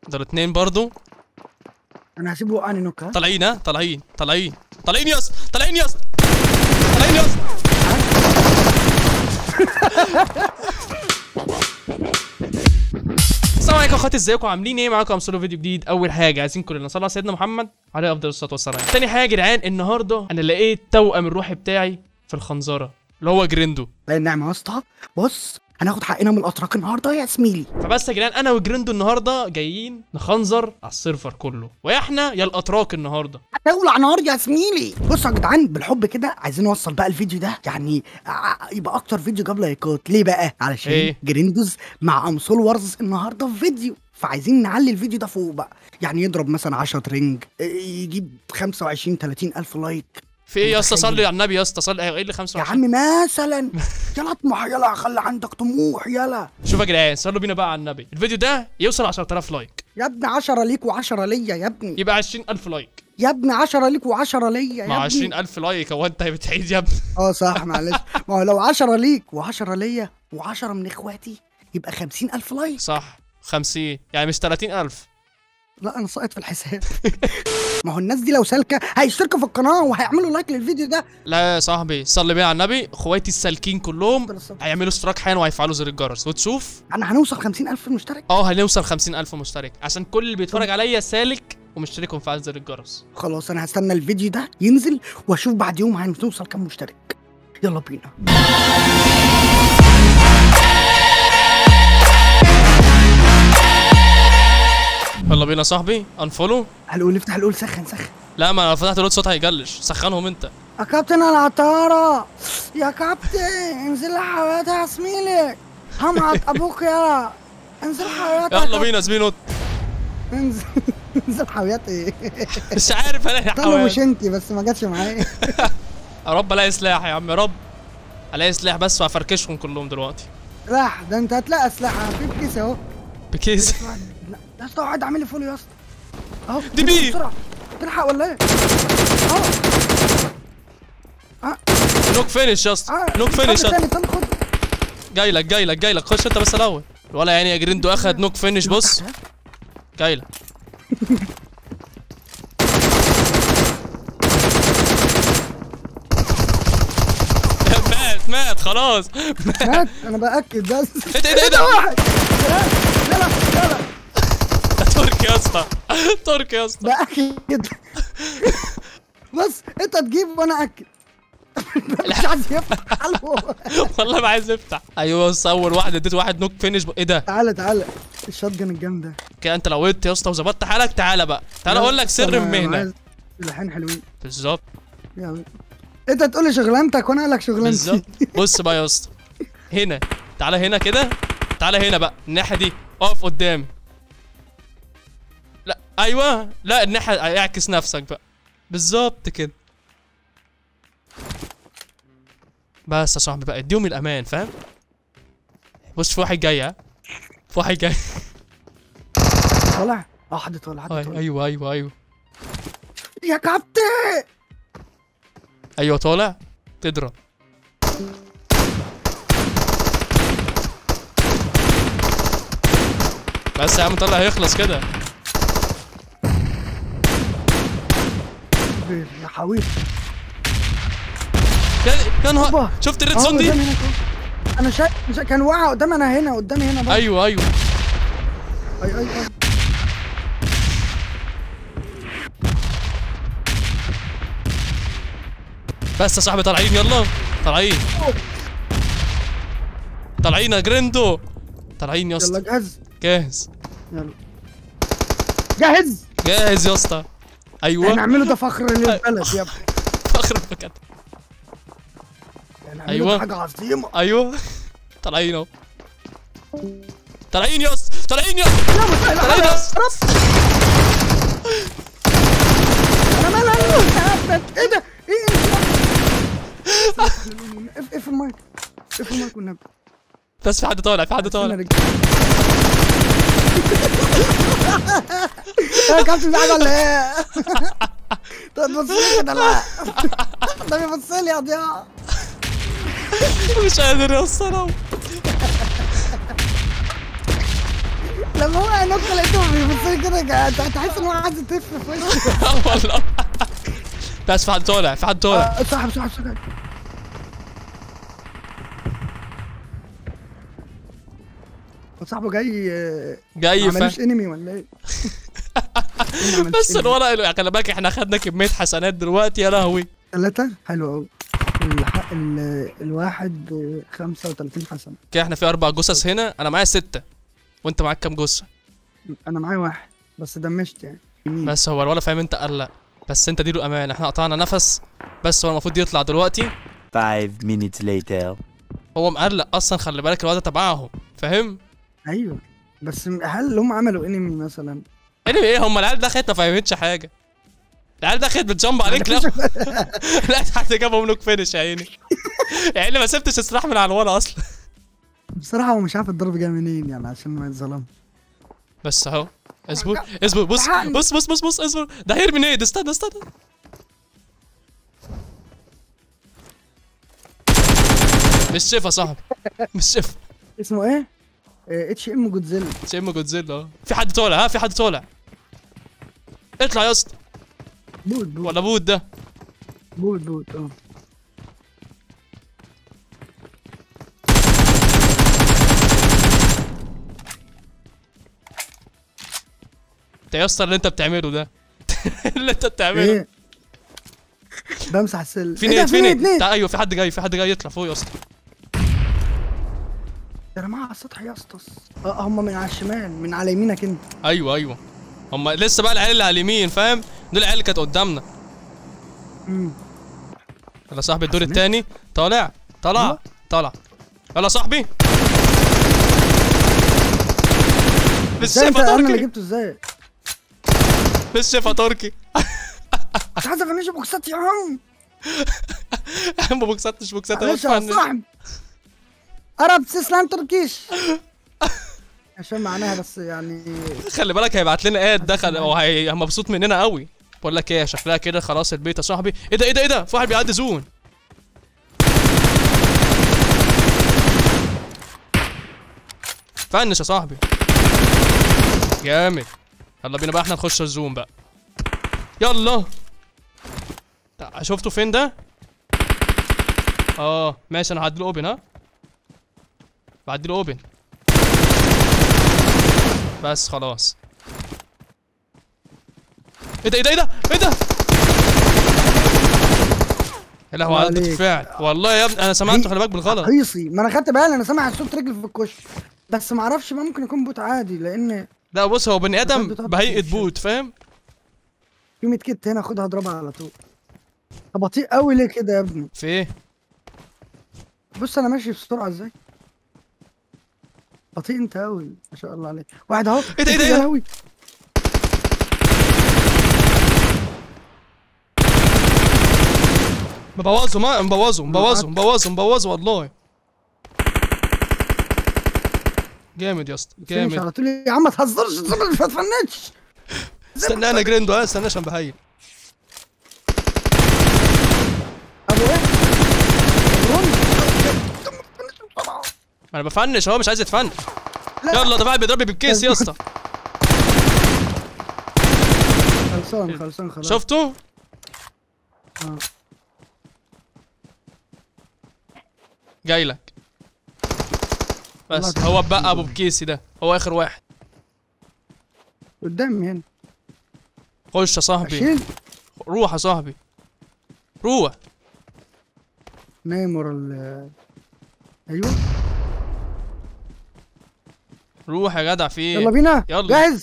دول 2 برضو. انا هسيبه وقعني نوكا. طالعين ها، طالعين يا اسطى، طالعين يا اسطى. السلام عليكم اخواتي، ازيكم عاملين ايه؟ معاكم امثله فيديو جديد. اول حاجه عايزين كلنا نصلي على سيدنا محمد عليه افضل الصلاه والسلام. تاني حاجه يا جدعان، النهارده انا لقيت توأم الروحي بتاعي في الخنزره اللي هو جريندو. لا النعمه يا اسطى، بص هناخد حقنا من الاتراك النهارده يا زميلي. فبس يا جدعان، انا وجريندو النهارده جايين نخنزر على السيرفر كله، ويا احنا يا الاتراك النهارده. هتولع نار يا زميلي. بصوا يا جدعان، بالحب كده عايزين نوصل بقى الفيديو ده يعني يبقى اكتر فيديو جاب لايكات. ليه بقى؟ علشان إيه؟ جريندوز مع امثول ورز النهارده في فيديو، فعايزين نعلي الفيديو ده فوق بقى، يعني يضرب مثلا 10 رينج، يجيب 25 30 الف لايك. في ايه يا اسطى؟ صلي على النبي يا اسطى، صلي. ايه اللي 25 يا عم مثلا؟ يلا اطمح، يلا خلي عندك طموح، يلا. شوف يا جدعان، صلوا بينا بقى على النبي، الفيديو ده يوصل 10000 لايك يا ابني 10 ليك و10 ليا يا ابني. يبقى 20000 لايك. يا ابني 10 ليك و10 ليا يا ابني. مع 20000 لايك هو انت بتعيد يا ابني؟ صح، معلش. ما هو لو 10 ليك و10 ليا و10 من اخواتي يبقى 50000 لايك. صح، 50 يعني مش 30000. لا انا ساقط في الحساب. ما هو الناس دي لو سالكه هيشتركوا في القناه وهيعملوا لايك للفيديو ده. لا يا صاحبي، صلي بينا على النبي، اخواتي السالكين كلهم هيعملوا اشتراك حالا وهيفعلوا زر الجرس وتشوف. انا هنوصل 50000 مشترك. هنوصل 50000 مشترك عشان كل اللي بيتفرج عليا سالك ومشترك ومفعل زر الجرس. خلاص انا هستنى الفيديو ده ينزل واشوف بعد يوم هنوصل كام مشترك. يلا بينا. يلا بينا يا صاحبي، انفولو. هنقول افتح القول، سخن. لا، ما انا فتحت الواد صوت هيجلش، سخنهم انت. يا كابتن العطارة، يا كابتن انزل حياتي يا زميلي، همعط ابوك يا. انزل حياتي يلا بينا يا زميلي، نط. انزل حياتي. مش عارف انا طلبوا شنكي بس ما جاتش معايا. يا رب الاقي سلاح يا عم، يا رب الاقي سلاح بس وهفركشهم كلهم دلوقتي. سلاح؟ ده انت هتلاقي سلاح في بكيس اهو. بكيس؟ لا يا اسطى، اقعد اعمل لي فولو يا اسطى اهو. دي بي بسرعه، تلحق ولا ايه؟ نوك فينش يا اسطى، نوك فينش. خد. جاي لك، خش انت بس الاول. ولا يعني يا جريندو اخد نوك فينش. بص جاي لك. مات خلاص. مات. انا باكد بس. ايه ده؟ واحد. لا تركي يا اسطى، تركي يا اسطى. باكد. بص انت تجيب وانا اكد. مش عايز يفتح قلبه. والله ما عايز يفتح. ايوه بص، اول واحد اديت واحد نوك فينش. ايه ده؟ تعالى الشوت جن الجامده كده. انت لو وقت يا اسطى وظبطت حالك، تعالى بقى، تعالى اقول لك سر المهنه. سلاحين حلوين بالظبط. يعني انت تقول لي شغلانتك وانا اقول لك شغلانتي. بالظبط. بص بقى يا اسطى، هنا تعالى، هنا كده، تعالى هنا بقى الناحيه دي، اقف قدامي. لا ايوه، لا الناحيه، اعكس نفسك بقى. بالظبط كده. بس يا صاحبي بقى اديهم الامان، فاهم؟ بص في واحد جاي، في واحد جاي. طالع. حد طالع. ايوه يا كابتن. ايوه طالع تضرب. بس يا عم طلع، هيخلص كده. يا حويط. يا نهار، شفت الريد زون دي؟ انا شايف كان واقع قدامي. انا هنا قدامي هنا بقى. ايوه اي بس يا صاحبي طالعين، يلا طالعين يا جريندو، طالعين يا اسطى. يلا جاهز. يلا جاهز يا اسطى. ايوه هنعمله ده فخر للبلد يا ابني. فخر المكان. ايوه حاجه عظيمه. ايوه طالعين اهو، طالعين يا اسطى، طالعين يا اسطى. انا مالي. ايه ده؟ ايه اقفل المايك، اقفل المايك والنبي. بس في حد طالع. يا كابتن زعل ولا ايه؟ طب بص لي كده. لا ده بيبص لي يا ضياء. مش قادر يا اسطى. لما هو هنط لقيته بيبص لي كده، تحس ان هو عايز يطف في وشي. والله. بس في حد طالع، في حد طالع. صاحب صاحبه جاي ما عملوش انمي ولا ايه؟ بس الورق خلي بالك احنا خدنا كميه حسنات دلوقتي يا لهوي. 3 حلو قوي. الواحد 35 حسنه. كده احنا في 4 جثث هنا، انا معايا 6 وانت معاك كام جثه؟ انا معايا 1 بس دمشت يعني. بس هو الولا فاهم انت قلق، بس انت دي له امان، احنا قطعنا نفس بس هو المفروض يطلع دلوقتي. 5 minutes later. هو مقلق اصلا، خلي بالك الواد تبعهم فاهم؟ ايوه بس هل هم عملوا انمي مثلا؟ انمي ايه؟ هم العيال دخلت ما فهمتش حاجه. العيال دخلت بتجمب عليك. لا لا تحت جابهم نوك فينش يا عيني. يعني ما سبتش السلاح من على الولا اصلا. بصراحه هو مش عارف الضرب جاي منين يعني عشان ما يتظلم. بس اهو اصبر اصبر، بص اصبر، ده هيرمي نيد. استنى مش شايف يا صاحبي، مش شايف. اسمه ايه؟ اتش ام جودزيلا. اتش ام جودزيلا. اه في حد طالع، في حد طالع. اطلع يا اسطى. بود ولا بود ده؟ بود انت يا اسطى اللي انت بتعمله ده. اللي انت بتعمله ايه؟ بمسح السلم. في نيد. ايوه في حد جاي يطلع فوق يا اسطى. انا معاه على السطح يا اسطى. هم من على الشمال، من على يمينك انت. ايوه هم لسه بقى العيال اللي على اليمين فاهم؟ دول العيال اللي كانت قدامنا. يلا صاحبي الدور الثاني. طالع. يلا صاحبي. مش شايفها انا اللي تركي. جبته ازاي؟ مش شايفها تركي. مش عايز افنش بوكسات يا عم. يا عم بوكسات معلش يا صاحبي. عرب تسلم تركيش. عشان معناها بس يعني. خلي بالك هيبعت لنا اد دخل وهي مبسوط مننا قوي. بقول لك ايه، شكلها كده خلاص البيت يا صاحبي. ايه ده في واحد بيعدي زون. فنش يا صاحبي. جامد. يلا بينا بقى احنا نخش الزوم بقى. يلا. شفته فين ده؟ ماشي انا هعديله اوبن. بعديله اوبن. بس خلاص. ايه ده يا لهوي على ردة الفعل. والله يا ابني انا سمعته، خلي بالك بالغلط. حيصي، ما انا خدت بالي، انا سامع صوت رجل في الكشك بس ما اعرفش، ما ممكن يكون بوت عادي لان. لا بص هو بني ادم بهيئة بوت فاهم؟ في ميت كيت هنا، خدها اضربها على طول. طب بطيء قوي ليه كده يا ابني؟ في ايه؟ بص انا ماشي بسرعه ازاي؟ بطيء انت قوي ما شاء الله عليك. واحد اهو. ايه ده يا لهوي. مبوظه والله. جامد يا اسطى جامد. على طول يا عم ما تهزرش، ما تفنش. استنى انا جريندو. استنى عشان بهيل. ابو ايه؟ انا بفنش، هو مش عايز يتفنش. يلا ده واحد بيضربني بالكيس يا اسطى. خلصان خلاص. شفته؟ جاي لك. بس هو بقى ابو بكيسي ده، هو اخر واحد. قدامي هنا. خش يا صاحبي. روح يا صاحبي. روح. نايم ورا ايوه. روح يا جدع في ايه؟ يلا بينا. يلا جاهز.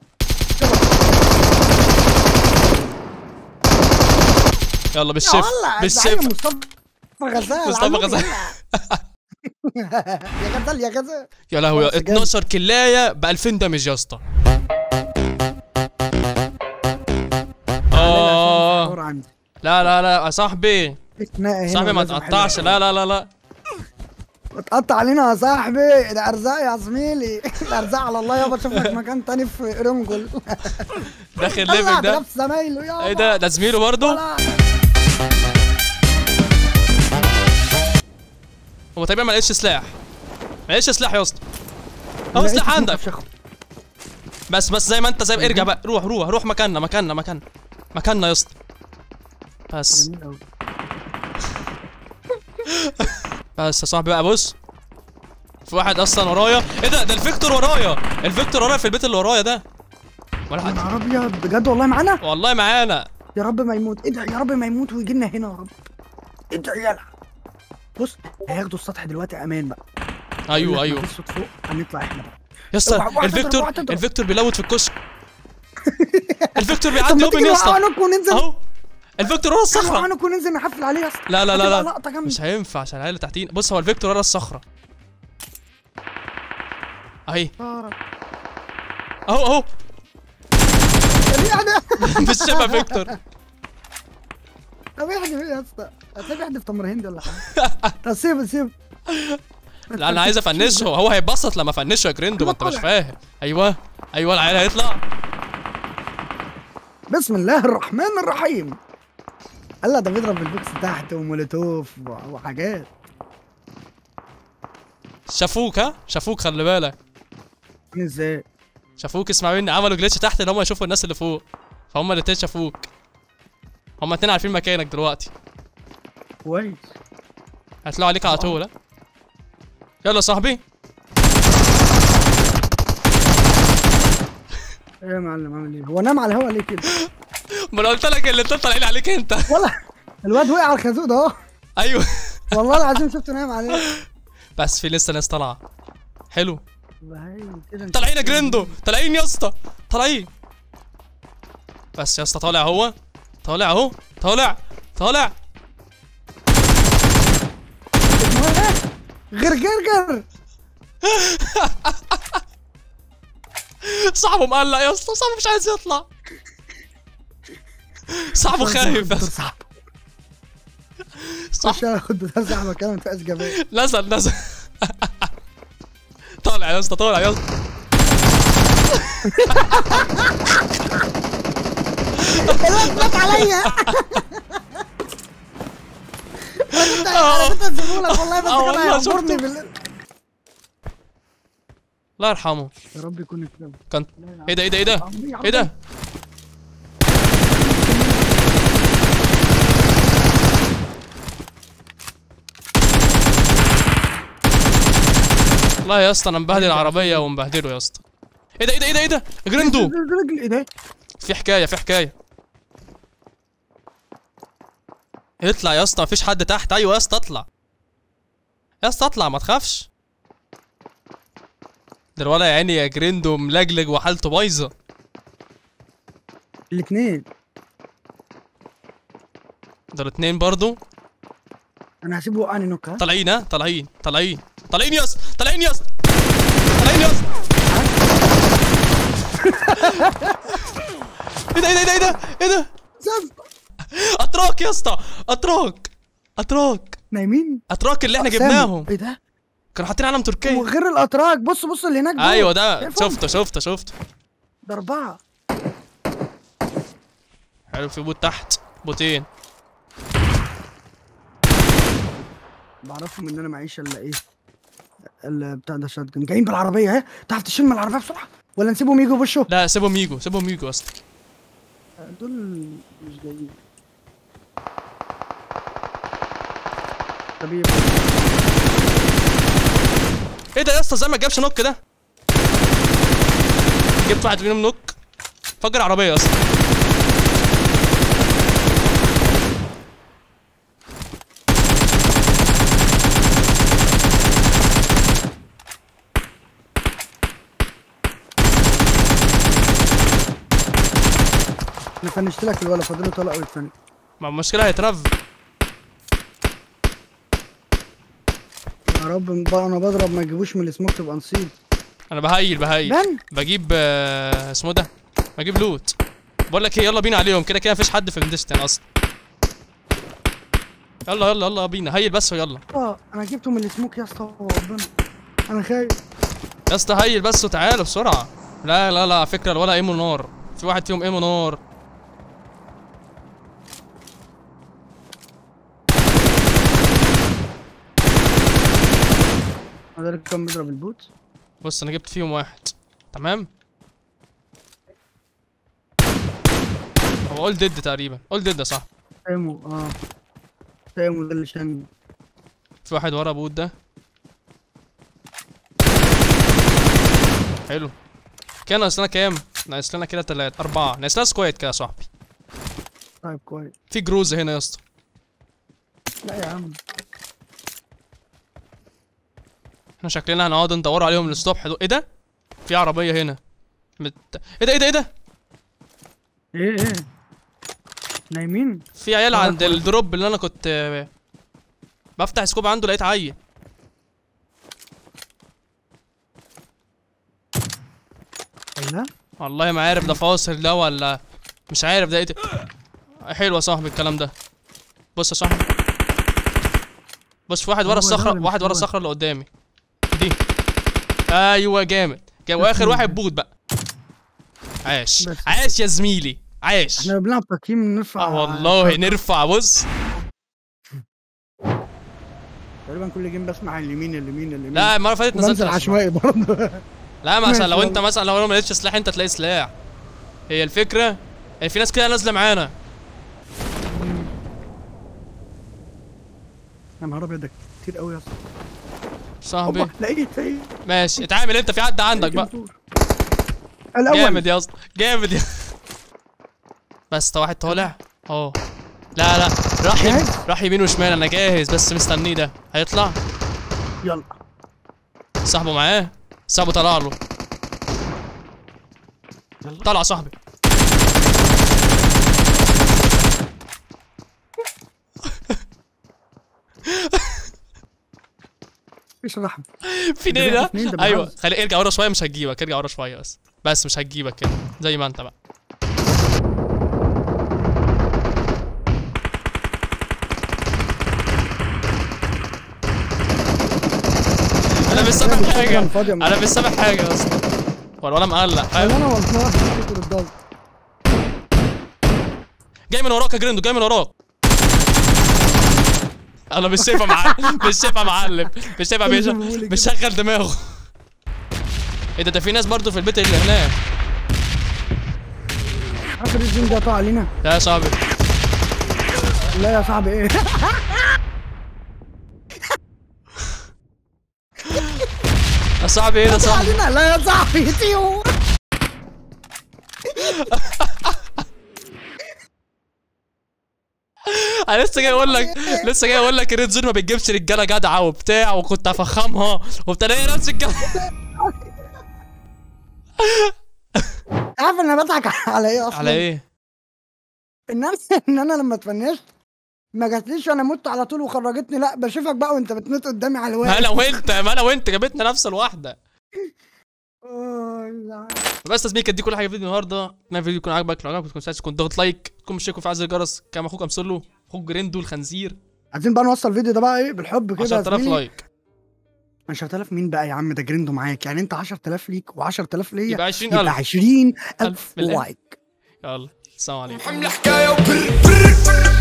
يلا بالشيف. مصطفى غزال. يا غزال. يا لهوي 12 كلايه ب 2000 دمج يا اسطى. لا يا صاحبي. صاحبي ما تقطعش. لا ما تقطع علينا يا صاحبي، ده ارزاق يا زميلي. الارزاق على الله يابا. شوف لك مكان تاني في رنجل. داخل ليفك ده. زمايله يابا. ايه ده زميله برضه؟ هو تقريبا ما لقيتش سلاح. يا اسطى. اهو سلاح عندك. بس زي ما انت زي ارجع بقى، روح مكاننا يا اسطى. بس جميل قوي. بس يا صاحبي بقى، بص في واحد اصلا ورايا. ايه ده الفيكتور ورايا، في البيت اللي ورايا ده. ولا يا حد نهار ابيض بجد والله معانا. والله معانا. يا رب ما يموت، ادعي يا رب ما يموت ويجي لنا هنا يا رب. ادعي يلا. بص هياخدوا السطح دلوقتي امان بقى. ايوه مفيش صوت فوق، هنطلع احنا بقى. يا اسطى. اوعى الفيكتور تضرب. الفيكتور بيلوت في الكشك. الفيكتور بيعدي طب ما اوبن تيجي يا اسطى نوقعنك وننزل. اهو. الفيكتور ورا الصخره. نوقعنك وننزل نحفل عليه يا اسطى. لا هتبقى لقطة جامدة. مش هينفع عشان العيال تحتين. بص هو الفيكتور ورا الصخره اهي. اهو مش شبه فيكتور. طب احدف يا اسطى، هتلاقي احدف تمر هندي ولا حاجه. طب سيب لا انا عايز افنشه، هو هيتبسط لما افنشه يا جريندو، ما انت مش فاهم. ايوه العيال هيطلع. بسم الله الرحمن الرحيم. هلا ده بيضرب بالبوكس تحت ومولوتوف وحاجات. شافوك خلي بالك. ازاي؟ شافوك، اسمع مني، عملوا جليتش تحت ان هم يشوفوا الناس اللي فوق، فهم الاتنين شافوك. هم الاتنين عارفين مكانك دلوقتي. كويس. هيطلعوا عليك على طول. ها يلا يا صاحبي. ايه يا معلم عامل ايه؟ هو نام على الهوا ليه كده؟ ما انا قلت لك اللي انت طالعين عليك انت. والله الواد وقع على الخازوق ده اهو. ايوه والله العظيم شفته نايم عليه. بس في لسه ناس طالعه. حلو. كده طالعين يا جريندو، طالعين يا اسطى، طالعين. بس يا اسطى طالع اهو. غرغرجر. صاحبه مقلق يا اسطى، صاحبه مش عايز يطلع. صاحبه خايف يا اسطى. خش اخد ده صاحبك كمان ما فيهاش جبان. نزل طالع يا اسطى. الواد عليا. انا كنت هسيبهولك والله، بس كان هيعبرني الله يرحمه. يا رب يكون اتلم. كان ايه ده؟ والله يا اسطى انا مبهدل العربيه ومبهدله يا اسطى. ايه ده جريندو. ايه ده؟ في حكايه. اطلع يا اسطى، مفيش حد تحت. ايوه يا اسطى اطلع ما تخافش. ده الولا يا عيني يا جريندو ملجلج وحالته بايظه. الاثنين. ده الاثنين برضو. انا هسيبه وقعني نوكا. طالعين يا اسطى. ايه ده؟ اتراك يا اسطى، اتراك نايمين. اتراك اللي احنا جبناهم. ايه ده؟ كانوا حاطين علم تركيا. وغير الاتراك بص اللي هناك دول. ايوه ده شفته. ده 4. حلو. في بوت تحت، بوتين. بعرفهم ان انا معيش الا ايه بتاع ده شات جن. جايين بالعربيه اهي. تعرف تشيل من العربيه بسرعه ولا نسيبهم يجوا بوشه؟ لا سيبهم يجوا اصلا. دول مش جايين. طبيعي. ايه ده يا اسطى؟ زي ما جابش نوك ده. جبت واحد منهم نوك. فجر عربيه اصلا. انا فنشت لك الولا، فاضله طلق ويتفنش. ما المشكله هيترف. يا رب بقى انا بضرب ما يجيبوش من السموك تبقى نصيب. انا بهيل بجيب اسمه ده، بجيب لوت. بقول لك ايه، يلا بينا عليهم. كده مفيش حد في الديستن اصلا. يلا بينا. هيل بس ويلا. انا جبته من السموك يا اسطى ربنا. انا خايف يا اسطى. هيل بس وتعالوا بسرعه. لا على فكره الولا ايمو نار. في واحد فيهم ايمو نار. ده اللي كان بيضرب البوت. بص انا جبت فيهم واحد. تمام. هو اول ديد تقريبا، اول ديد ده صح. سامو سامو ده اللي شن. في واحد ورا بوت ده. حلو. كان ناقص لنا كام؟ ناقص لنا كده 3 4، ناقص لنا سكواد كده يا صاحبي. طيب كويس. في جروز هنا يا اسطى. لا يا عم احنا شكلنا هنقعد ندور عليهم للصبح. ايه ده؟ في عربية هنا. ايه ده ايه ده ايه ده؟ ايه نايمين؟ في عيال عند الدروب اللي انا كنت بفتح سكوب عنده، لقيت عيل. لا والله ما عارف ده فاصل ده ولا مش عارف ده ايه ده. حلو يا صاحبي الكلام ده. بص يا صاحبي، بص في واحد ورا الصخرة، واحد ورا الصخرة اللي قدامي دي. ايوه جامد. واخر واحد بوت بقى. عاش عاش يا زميلي عاش. احنا بنلعب تقييم نرفع. والله نرفع. بص تقريبا كل جيم بسمع اليمين. لا المره اللي فاتت نزلت عشوائي برضه. لا مثلا لو انت مثلا لو انا ما لقيتش سلاح انت تلاقي سلاح. هي الفكره يعني في ناس كده نازله معانا. يا نهار ابيض ده كتير قوي يا صاحبي. لقيت ماشي اتعامل انت، في حد عندك بقى. جامد يا اسطى جامد يا بس ده واحد طالع اهو. لا راح يمين وشمال. انا جاهز بس مستنيه. ده هيطلع. يلا صاحبه معاه. صاحبه طلع له. طلع صاحبي. مفيش رحمة. في ده. ايوه خلي ارجع ورا شويه، مش هتجيبك. ارجع ورا شويه بس مش هتجيبك كده زي ما انت بقى. انا مش سامع حاجه. انا مش سامع حاجه يا اسطى. ولا مقلق فاهم. انا والله جاي من وراك يا جريندو، جاي من وراك. انا مش شايفه معلم، مش شايفه معلم، مش شايفه مش شغل دماغه. ايه ده في ناس برضه في البيت اللي هناك. اخر الزين ده قطع علينا. لا يا صاحبي. لا يا صاحبي ايه. يا صاحبي ايه ده صاحبي. لا يا صاحبي تيو. انا لسه جاي اقول لك الريد زون ما بتجيبش رجاله جدعه وبتاع، وكنت افخمها وبتاع. ايه نفس الكلام. عارف انا بضحك على ايه اصلا؟ على ايه؟ ان انا لما اتفنشت ما جاتليش وانا مت على طول وخرجتني. لا بشوفك بقى وانت بتموت قدامي على الواقف. ما انا وانت جابتنا نفس الواحده. بس يا زميلي دي كل حاجه في فيديو النهارده. اتمنى الفيديو يكون عجبك. لو عجبك تكون ضغط لايك، تكون مشترك في عزل الجرس. كان اخوك امسلو، اخوك جريندو الخنزير. عايزين بقى نوصل الفيديو ده بقى ايه بالحب كده. 10,000 لايك. 10,000 مين بقى يا عم؟ ده جريندو معاك يعني. انت 10,000 ليك و10,000 ليا يبقى 20,000. يبقى 20,000 لايك. يلا السلام عليكم. حمل حكايه وبر